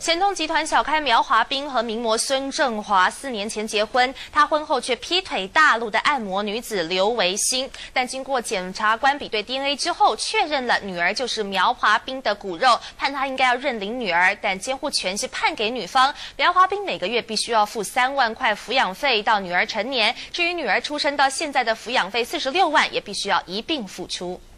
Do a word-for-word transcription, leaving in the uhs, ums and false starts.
钱通集团小开苗华斌和名模孙正华四年前结婚，他婚后却劈腿大陆的按摩女子刘维新。但经过检察官比对 D N A 之后，确认了女儿就是苗华斌的骨肉，判他应该要认领女儿，但监护权是判给女方。苗华斌每个月必须要付三万块抚养费到女儿成年，至于女儿出生到现在的抚养费四十六万，也必须要一并付出。